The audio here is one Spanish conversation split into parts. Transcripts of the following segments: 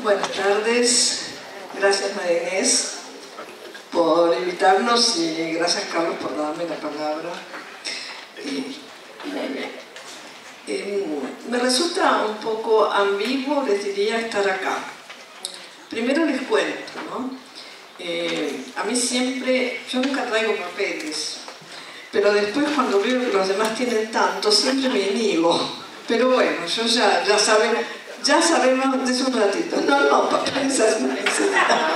Buenas tardes, gracias María Inés por invitarnos y gracias Carlos por darme la palabra. Me resulta un poco ambiguo, les diría, estar acá. Primero les cuento, ¿no? A mí siempre, yo nunca traigo papeles, pero después cuando veo que los demás tienen tanto, siempre me niego. Pero bueno, yo ya sabemos de eso un ratito. No, papeles es una necesidad.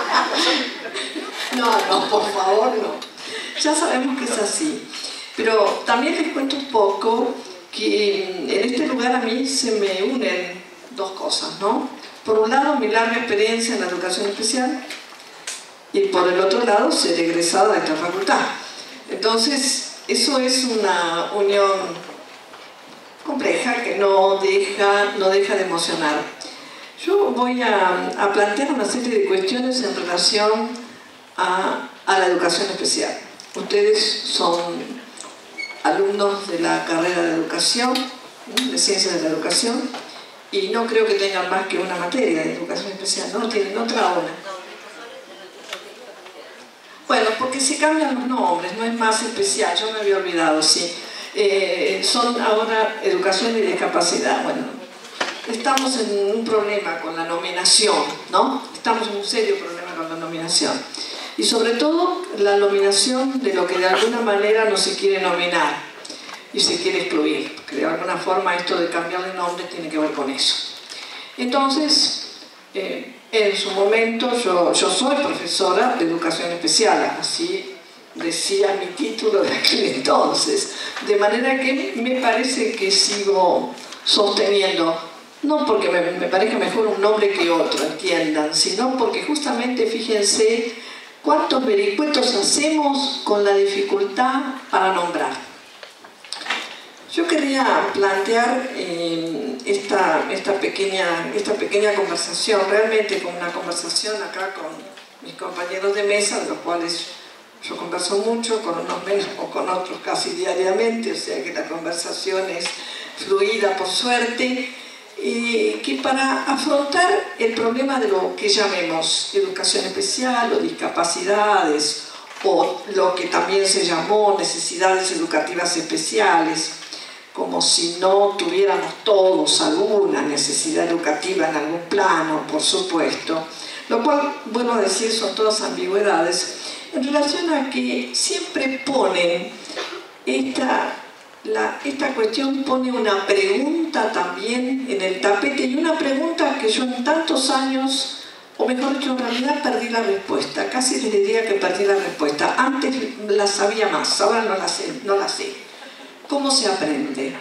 No, por favor, no. Ya sabemos que es así. Pero también les cuento un poco que en este lugar a mí se me unen dos cosas, ¿no? Por un lado, mi larga experiencia en la educación especial y por el otro lado, ser egresada de esta facultad. Entonces, eso es una unión compleja que no deja de emocionar. Yo voy a plantear una serie de cuestiones en relación a la educación especial. Ustedes son alumnos de la carrera de educación, de ciencias de la educación, y no creo que tengan más que una materia de educación especial, ¿no? Tienen otra una. Bueno, porque se cambian los nombres, no es más especial, yo me había olvidado, sí. Son ahora educación y discapacidad. Bueno, estamos en un problema con la nominación, ¿no? Estamos en un serio problema con la nominación. Y sobre todo la nominación de lo que de alguna manera no se quiere nominar y se quiere excluir, porque de alguna forma esto de cambiarle nombre tiene que ver con eso. Entonces, en su momento yo soy profesora de educación especial, así decía mi título de aquel entonces, de manera que me parece que sigo sosteniendo, no porque me parezca mejor un nombre que otro, entiendan, sino porque justamente fíjense cuántos vericuetos hacemos con la dificultad para nombrar. Yo quería plantear esta pequeña conversación, realmente como una conversación acá con mis compañeros de mesa, de los cuales yo converso mucho, con unos menos o con otros casi diariamente, o sea que la conversación es fluida por suerte, que para afrontar el problema de lo que llamemos educación especial o discapacidades, o lo que también se llamó necesidades educativas especiales, como si no tuviéramos todos alguna necesidad educativa en algún plano, por supuesto, lo cual, vuelvo a decir, son todas ambigüedades, en relación a que siempre ponen esta cuestión pone una pregunta también en el tapete, y una pregunta que yo en tantos años, o mejor dicho, en realidad perdí la respuesta, casi les diría que perdí la respuesta. Antes la sabía más, ahora no la sé. ¿Cómo se aprende?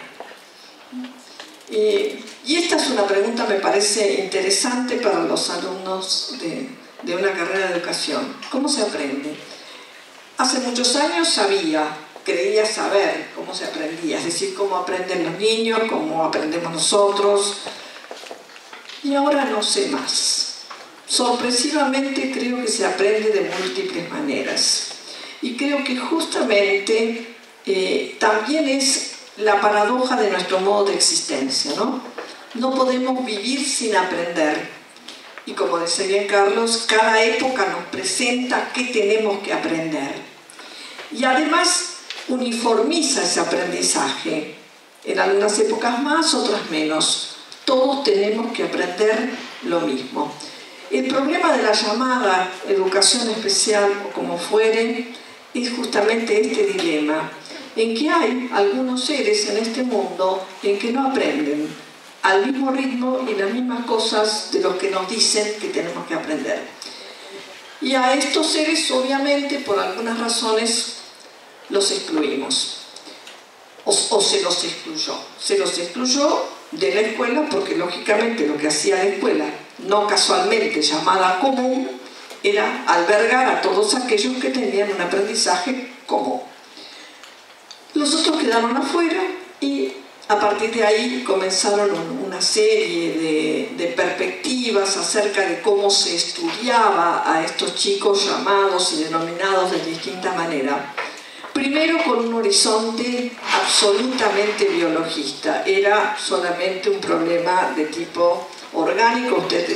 Y esta es una pregunta, me parece interesante para los alumnos de una carrera de educación. ¿Cómo se aprende? Hace muchos años creía saber cómo se aprendía, es decir, cómo aprenden los niños, cómo aprendemos nosotros, y ahora no sé más. Sorpresivamente creo que se aprende de múltiples maneras, y creo que justamente también es la paradoja de nuestro modo de existencia, ¿no? No podemos vivir sin aprender, y como decía bien Carlos, cada época nos presenta qué tenemos que aprender, y además uniformiza ese aprendizaje, en algunas épocas más, otras menos. Todos tenemos que aprender lo mismo. El problema de la llamada educación especial, o como fuere, es justamente este dilema, en que hay algunos seres en este mundo en que no aprenden al mismo ritmo y las mismas cosas de los que nos dicen que tenemos que aprender. Y a estos seres, obviamente, por algunas razones, los excluimos, o se los excluyó. Se los excluyó de la escuela porque, lógicamente, lo que hacía la escuela, no casualmente llamada común, era albergar a todos aquellos que tenían un aprendizaje común. Los otros quedaron afuera y a partir de ahí comenzaron una serie de perspectivas acerca de cómo se estudiaba a estos chicos llamados y denominados de distinta manera. Primero con un horizonte absolutamente biologista, era solamente un problema de tipo orgánico. Ustedes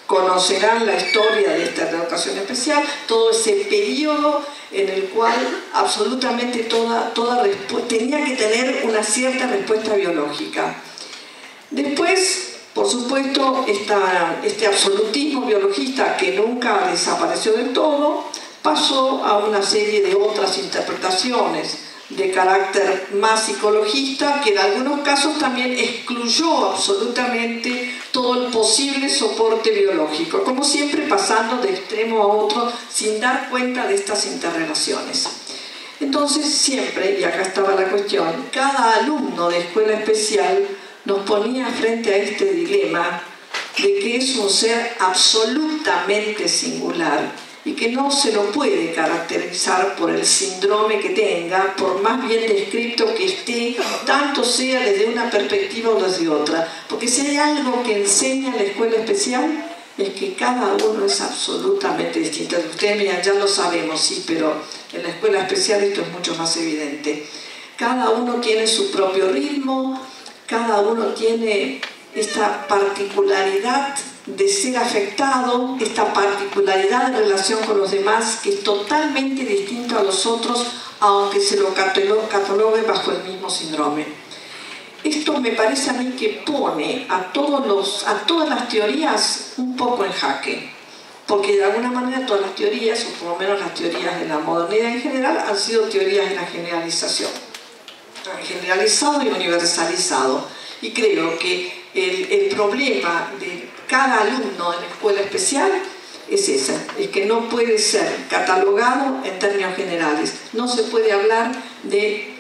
conocerán la historia de esta educación especial, todo ese periodo en el cual absolutamente toda respuesta tenía que tener una cierta respuesta biológica. Después, por supuesto, este absolutismo biologista que nunca desapareció del todo, pasó a una serie de otras interpretaciones de carácter más psicologista, que en algunos casos también excluyó absolutamente todo el posible soporte biológico, como siempre pasando de extremo a otro sin dar cuenta de estas interrelaciones. Entonces siempre, y acá estaba la cuestión, cada alumno de escuela especial nos ponía frente a este dilema de que es un ser absolutamente singular y que no se lo puede caracterizar por el síndrome que tenga, por más bien descrito que esté, tanto sea desde una perspectiva o desde otra. Porque si hay algo que enseña la escuela especial, es que cada uno es absolutamente distinto. Ustedes miran, ya lo sabemos, sí, pero en la escuela especial esto es mucho más evidente. Cada uno tiene su propio ritmo, cada uno tiene esta particularidad de ser afectado, esta particularidad de relación con los demás que es totalmente distinto a los otros, aunque se lo catalogue bajo el mismo síndrome. Esto me parece a mí que pone a todas las teorías un poco en jaque, porque de alguna manera todas las teorías, o por lo menos las teorías de la modernidad en general, han sido teorías de la generalización, generalizado y universalizado. Y creo que el problema de cada alumno en la escuela especial es ese, es que no puede ser catalogado en términos generales. No se puede hablar de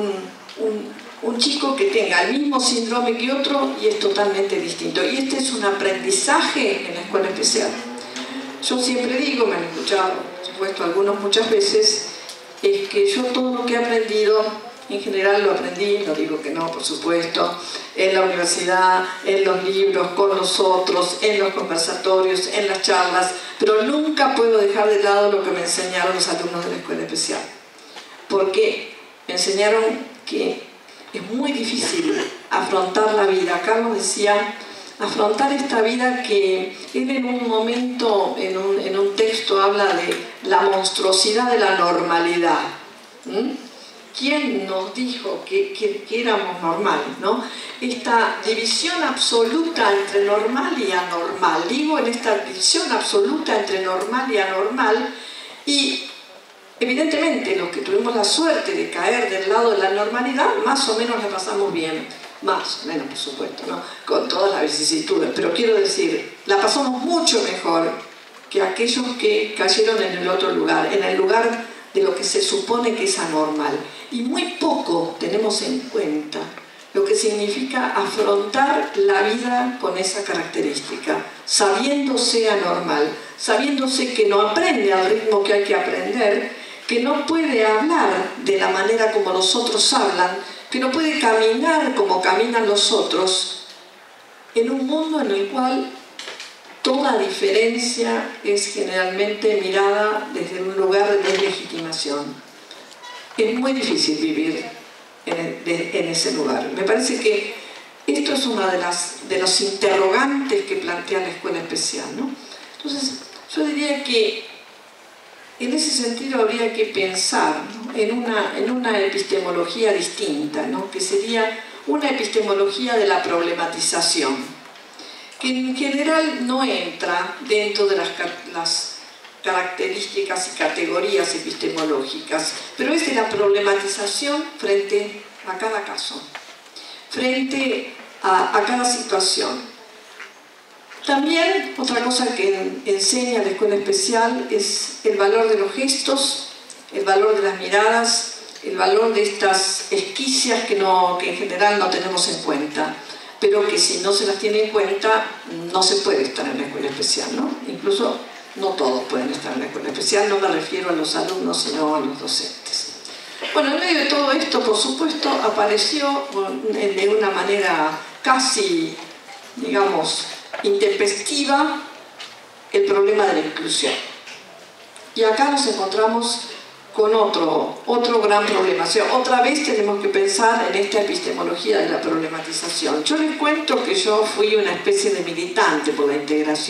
un chico que tenga el mismo síndrome que otro y es totalmente distinto. Y este es un aprendizaje en la escuela especial. Yo siempre digo, me han escuchado, por supuesto, algunos muchas veces, es que yo todo lo que he aprendido, en general lo aprendí, no digo que no, por supuesto, en la universidad, en los libros, con los otros, en los conversatorios, en las charlas, pero nunca puedo dejar de lado lo que me enseñaron los alumnos de la escuela especial. Porque me enseñaron que es muy difícil afrontar la vida. Carlos decía, afrontar esta vida que él en un momento, en un texto, habla de la monstruosidad de la normalidad. ¿Quién nos dijo que éramos normales, ¿no? Esta división absoluta entre normal y anormal. Digo, en esta división absoluta entre normal y anormal, y evidentemente los que tuvimos la suerte de caer del lado de la normalidad, más o menos la pasamos bien. Más o menos, por supuesto, ¿no? Con todas las vicisitudes. Pero quiero decir, la pasamos mucho mejor que aquellos que cayeron en el otro lugar, en el lugar de lo que se supone que es anormal. Y muy poco tenemos en cuenta lo que significa afrontar la vida con esa característica, sabiéndose anormal, sabiéndose que no aprende al ritmo que hay que aprender, que no puede hablar de la manera como los otros hablan, que no puede caminar como caminan los otros, en un mundo en el cual toda diferencia es generalmente mirada desde un lugar de deslegitimación. Es muy difícil vivir en ese lugar. Me parece que esto es uno de los interrogantes que plantea la escuela especial, ¿no? Entonces, yo diría que en ese sentido habría que pensar, ¿no?, en una epistemología distinta, ¿no?, que sería una epistemología de la problematización, que en general no entra dentro de las características y categorías epistemológicas, pero es de la problematización frente a cada caso, frente a cada situación. También otra cosa que enseña la escuela especial es el valor de los gestos, el valor de las miradas, el valor de estas esquicias que en general no tenemos en cuenta, pero que si no se las tiene en cuenta no se puede estar en la escuela especial, ¿no? Incluso no todos pueden estar en la escuela especial, no me refiero a los alumnos sino a los docentes. Bueno, en medio de todo esto, por supuesto, apareció de una manera casi, digamos, intempestiva el problema de la inclusión. Y acá nos encontramos con otro gran problema. O sea, otra vez tenemos que pensar en esta epistemología de la problematización. Yo les cuento que yo fui una especie de militante por la integración.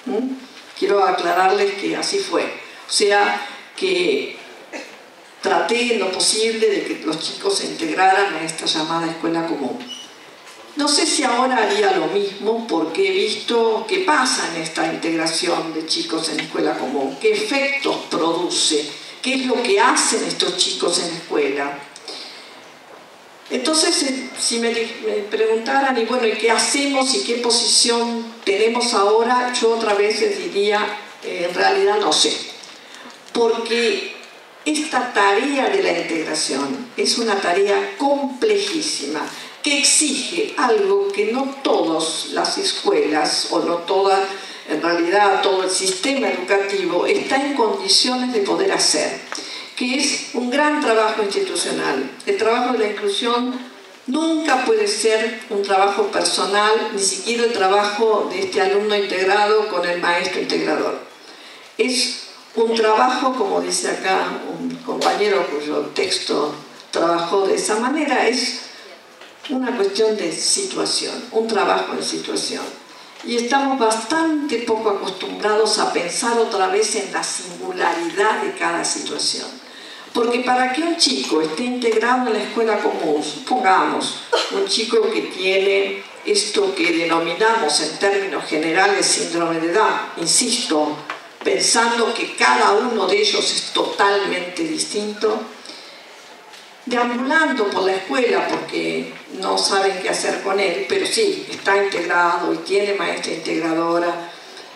Quiero aclararles que así fue. O sea, que traté en lo posible de que los chicos se integraran a esta llamada escuela común. No sé si ahora haría lo mismo, porque he visto qué pasa en esta integración de chicos en escuela común, qué efectos produce, qué es lo que hacen estos chicos en la escuela. Entonces, si me preguntaran, y bueno, ¿y qué hacemos y qué posición tenemos ahora? Yo otra vez les diría, en realidad no sé. Porque esta tarea de la integración es una tarea complejísima, que exige algo que no todas las escuelas, o no toda, en realidad todo el sistema educativo, está en condiciones de poder hacer, que es un gran trabajo institucional. El trabajo de la inclusión nunca puede ser un trabajo personal, ni siquiera el trabajo de este alumno integrado con el maestro integrador. Es un trabajo, como dice acá un compañero cuyo texto trabajó de esa manera, es una cuestión de situación, un trabajo en situación. Y estamos bastante poco acostumbrados a pensar otra vez en la singularidad de cada situación. Porque para que un chico esté integrado en la escuela común, supongamos, un chico que tiene esto que denominamos en términos generales síndrome de Down, insisto, pensando que cada uno de ellos es totalmente distinto, deambulando por la escuela porque no saben qué hacer con él, pero sí, está integrado y tiene maestra integradora.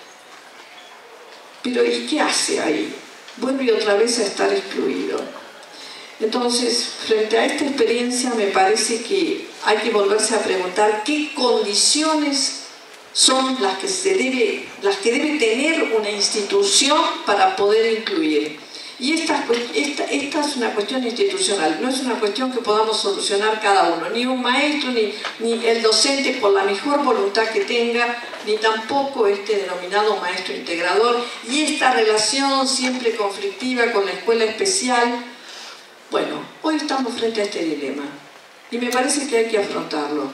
Pero ¿y qué hace ahí? Vuelve otra vez a estar excluido. Entonces, frente a esta experiencia me parece que hay que volverse a preguntar qué condiciones son las que debe tener una institución para poder incluir. Y esta es una cuestión institucional, no es una cuestión que podamos solucionar cada uno, ni un maestro, ni el docente por la mejor voluntad que tenga, ni tampoco este denominado maestro integrador, y esta relación siempre conflictiva con la escuela especial. Bueno, hoy estamos frente a este dilema, y me parece que hay que afrontarlo.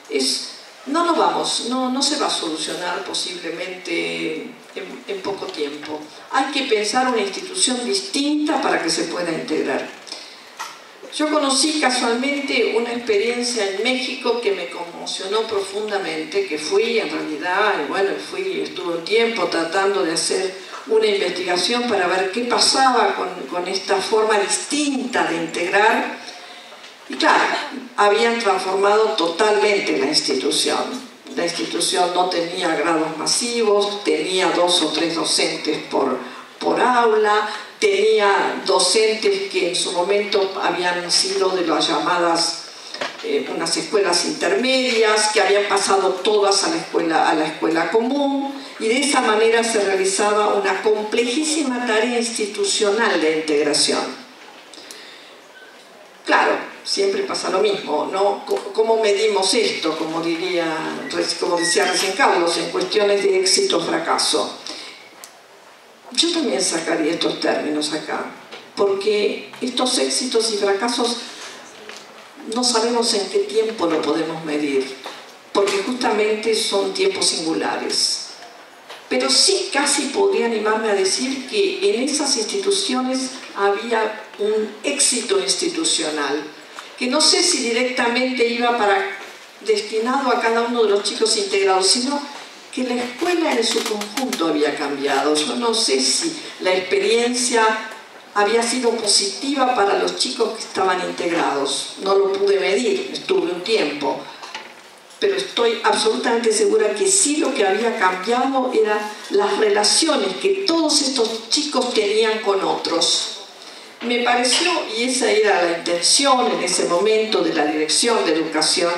No se va a solucionar posiblemente en poco tiempo. Hay que pensar una institución distinta para que se pueda integrar. Yo conocí casualmente una experiencia en México que me conmocionó profundamente, que fui en realidad, estuve un tiempo tratando de hacer una investigación para ver qué pasaba con esta forma distinta de integrar. Y claro, habían transformado totalmente la institución. La institución no tenía grados masivos, tenía 2 o 3 docentes por aula, tenía docentes que en su momento habían sido de las llamadas unas escuelas intermedias, que habían pasado todas a la escuela común, y de esa manera se realizaba una complejísima tarea institucional de integración. Claro, siempre pasa lo mismo, ¿no? ¿Cómo medimos esto? Como decía recién Carlos, en cuestiones de éxito o fracaso. Yo también sacaría estos términos acá, porque estos éxitos y fracasos no sabemos en qué tiempo lo podemos medir, porque justamente son tiempos singulares. Pero sí casi podría animarme a decir que en esas instituciones había un éxito institucional, que no sé si directamente iba destinado a cada uno de los chicos integrados, sino que la escuela en su conjunto había cambiado. Yo no sé si la experiencia había sido positiva para los chicos que estaban integrados. No lo pude medir, estuve un tiempo. Pero estoy absolutamente segura que sí, lo que había cambiado eran las relaciones que todos estos chicos tenían con otros. Me pareció, y esa era la intención en ese momento de la Dirección de Educación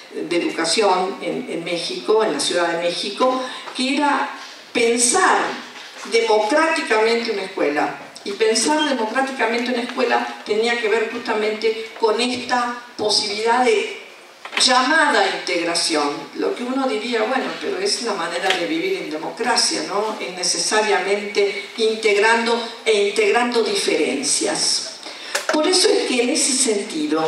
en México, en la Ciudad de México, que era pensar democráticamente una escuela. Y pensar democráticamente una escuela tenía que ver justamente con esta posibilidad de llamada integración. Lo que uno diría, bueno, pero es la manera de vivir en democracia, ¿no? Es necesariamente integrando diferencias. Por eso es que en ese sentido,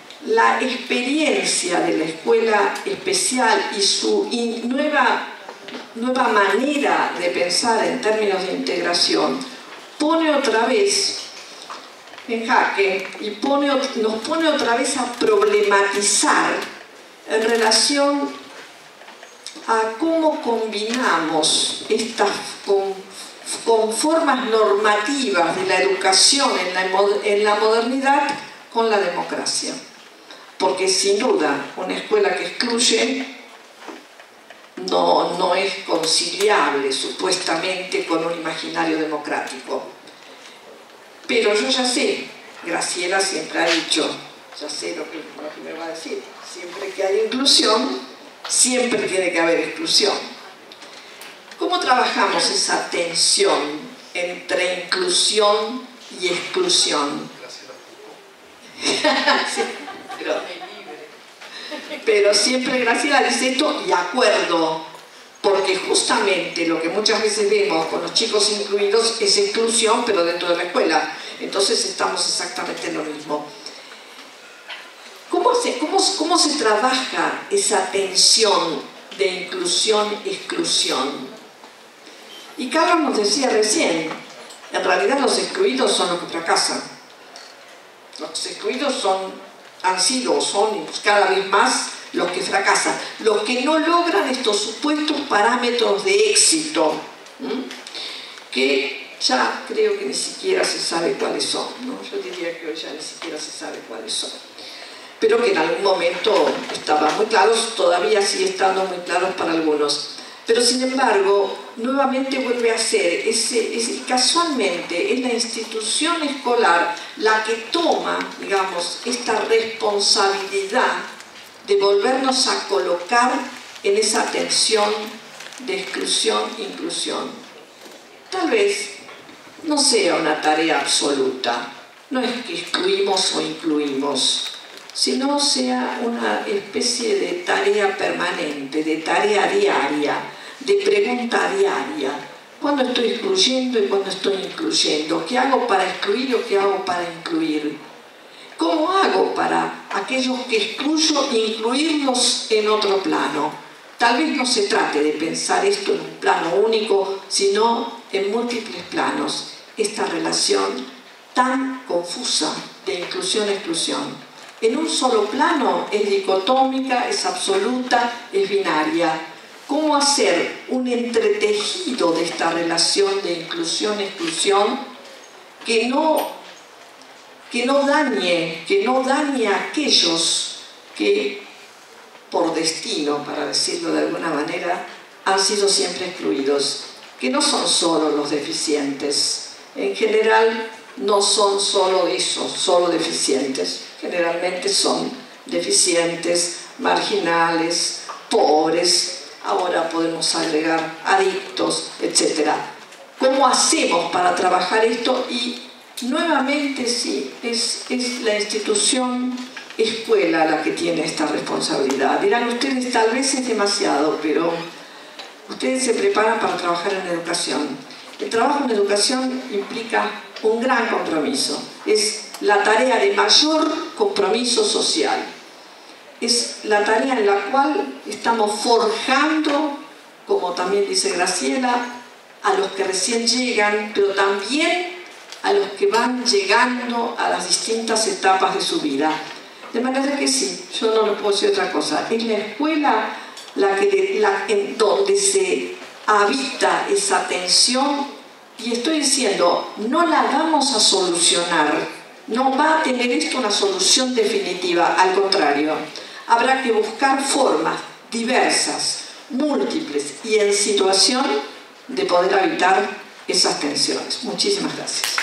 la experiencia de la escuela especial y su nueva nueva manera de pensar en términos de integración pone otra vez en jaque y nos pone otra vez a problematizar en relación a cómo combinamos estas con formas normativas de la educación en la modernidad con la democracia. Porque sin duda una escuela que excluye no es conciliable supuestamente con un imaginario democrático. Pero yo ya sé, Graciela siempre ha dicho, ya sé lo que me va a decir, siempre que hay inclusión, siempre tiene que haber exclusión. ¿Cómo trabajamos esa tensión entre inclusión y exclusión? Sí, pero siempre Graciela dice esto y acuerdo, porque justamente lo que muchas veces vemos con los chicos incluidos es exclusión, pero dentro de la escuela. Entonces estamos exactamente en lo mismo. ¿Cómo se trabaja esa tensión de inclusión-exclusión? Y Carlos nos decía recién, en realidad los excluidos son los que fracasan. Los excluidos han sido o son cada vez más los que fracasan, los que no logran estos supuestos parámetros de éxito, que ya creo que ni siquiera se sabe cuáles son, ¿no? Yo diría que hoy ya ni siquiera se sabe cuáles son, pero que en algún momento estaban muy claros, todavía sigue estando muy claros para algunos. Pero sin embargo, nuevamente vuelve a ser, casualmente es la institución escolar la que toma, digamos, esta responsabilidad de volvernos a colocar en esa tensión de exclusión-inclusión. Tal vez no sea una tarea absoluta, no es que excluimos o incluimos, sino sea una especie de tarea permanente, de tarea diaria, de pregunta diaria. ¿Cuándo estoy excluyendo y cuándo estoy incluyendo? ¿Qué hago para excluir o qué hago para incluir? ¿Cómo hago para aquellos que excluyo incluirlos en otro plano? Tal vez no se trate de pensar esto en un plano único, sino en múltiples planos. Esta relación tan confusa de inclusión-exclusión. En un solo plano es dicotómica, es absoluta, es binaria. ¿Cómo hacer un entretejido de esta relación de inclusión-exclusión que no dañe a aquellos que, por destino, para decirlo de alguna manera, han sido siempre excluidos? Que no son solo los deficientes. En general, no son solo esos, solo deficientes. Generalmente son deficientes, marginales, pobres, ahora podemos agregar adictos, etc. ¿Cómo hacemos para trabajar esto? Y nuevamente sí, es la institución escuela la que tiene esta responsabilidad. Dirán ustedes, tal vez es demasiado, pero ustedes se preparan para trabajar en educación. El trabajo en educación implica un gran compromiso. Es la tarea de mayor compromiso social. Es la tarea en la cual estamos forjando, como también dice Graciela, a los que recién llegan, pero también a los que van llegando a las distintas etapas de su vida. De manera que sí, yo no le puedo decir otra cosa. Es la escuela en donde se habita esa tensión, y estoy diciendo, no la vamos a solucionar, no va a tener esto una solución definitiva, al contrario, habrá que buscar formas diversas, múltiples y en situación de poder habitar esas tensiones. Muchísimas gracias.